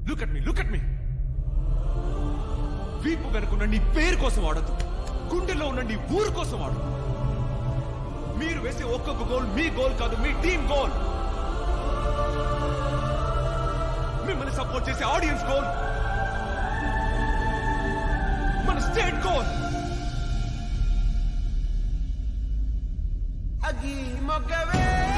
Look at మీ. వీపు వెనుకున్న నీ పేరు కోసం ఆడద్దు, గుండెల్లో ఉన్న నీ ఊరు కోసం ఆడు. మీరు వేసే ఒక్కొక్క గోల్ మీ గోల్ కాదు, మీ టీం గోల్. మిమ్మల్ని సపోర్ట్ చేసే ఆడియన్స్ గోల్, మన స్టేట్ గోల్. అగి మొగ్గవే